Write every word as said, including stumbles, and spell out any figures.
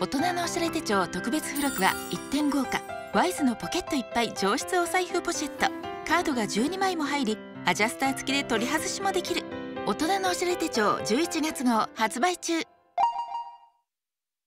大人のおしゃれ手帳特別付録はいってん豪華。ワイズのポケットいっぱい上質お財布ポシェット。カードがじゅうにまいも入り、アジャスター付きで取り外しもできる。大人のおしゃれ手帳じゅういちがつ号発売中。